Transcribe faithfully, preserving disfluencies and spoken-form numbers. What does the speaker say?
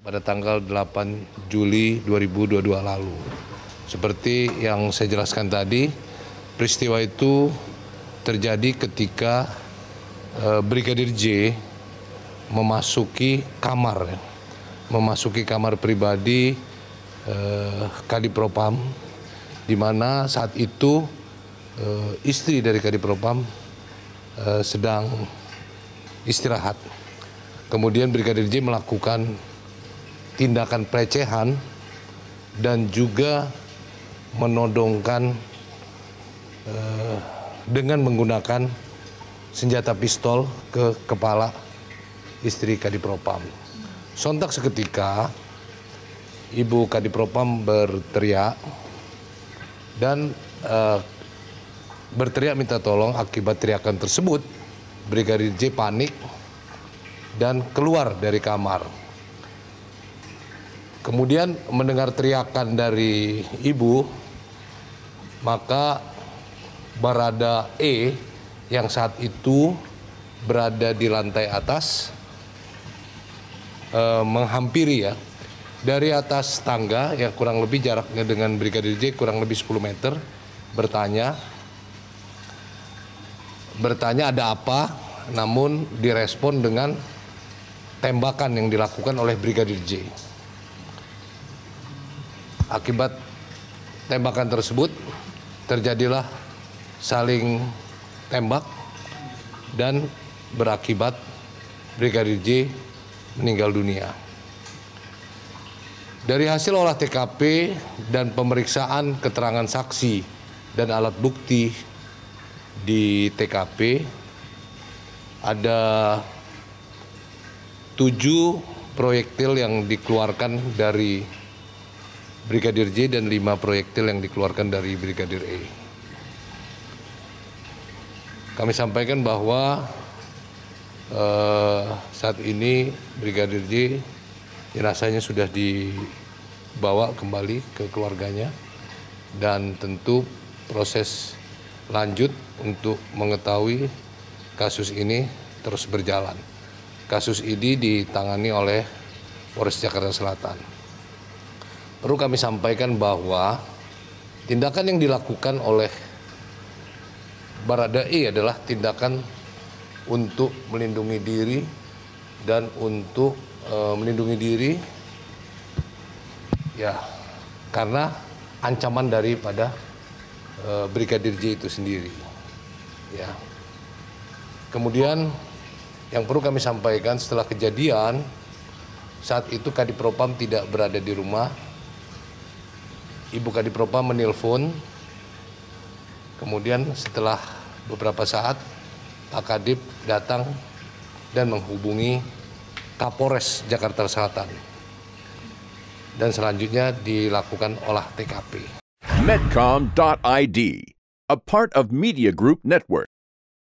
pada tanggal delapan Juli dua ribu dua puluh dua lalu. Seperti yang saya jelaskan tadi, peristiwa itu terjadi ketika eh, Brigadir J memasuki kamar, memasuki kamar pribadi eh, Kadipropam, di mana saat itu eh, istri dari Kadipropam eh, sedang istirahat. Kemudian Brigadir J melakukan tindakan pelecehan dan juga menodongkan eh, dengan menggunakan senjata pistol ke kepala istri Kadipropam. Sontak seketika Ibu Kadipropam berteriak dan eh, berteriak minta tolong. Akibat teriakan tersebut Brigadir J panik dan keluar dari kamar. Kemudian mendengar teriakan dari ibu, maka Barada E yang saat itu berada di lantai atas eh, menghampiri ya dari atas tangga yang kurang lebih jaraknya dengan Brigadir J kurang lebih sepuluh meter, bertanya bertanya ada apa, namun direspon dengan tembakan yang dilakukan oleh Brigadir J. Akibat tembakan tersebut terjadilah saling tembak dan berakibat Brigadir J meninggal dunia. Dari hasil olah T K P dan pemeriksaan keterangan saksi dan alat bukti di T K P, ada tujuh proyektil yang dikeluarkan dari Brigadir J dan lima proyektil yang dikeluarkan dari Brigadir E. Kami sampaikan bahwa eh, saat ini Brigadir J jenazahnya sudah dibawa kembali ke keluarganya dan tentu proses lanjut untuk mengetahui kasus ini terus berjalan. Kasus ini ditangani oleh Polres Jakarta Selatan. Perlu kami sampaikan bahwa tindakan yang dilakukan oleh Barada E adalah tindakan untuk melindungi diri dan untuk e, melindungi diri ya karena ancaman daripada e, Brigadir J itu sendiri. Ya. Kemudian yang perlu kami sampaikan, setelah kejadian saat itu Kadipropam tidak berada di rumah. Ibu Kadipropam menelpon, kemudian setelah beberapa saat Pak Kadip datang dan menghubungi Kapolres Jakarta Selatan dan selanjutnya dilakukan olah T K P. Medcom dot I D, a part of Media Group Network.